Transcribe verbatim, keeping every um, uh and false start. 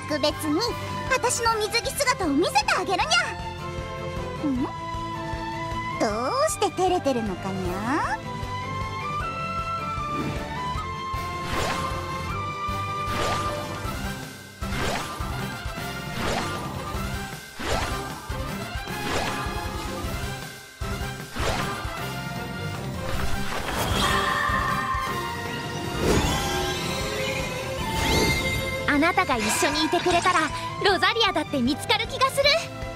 特別に私の水着姿を見せてあげるにゃ。ん？どうして照れてるのかにゃ。 あなたが一緒にいてくれたらロザリアだって見つかる気がする。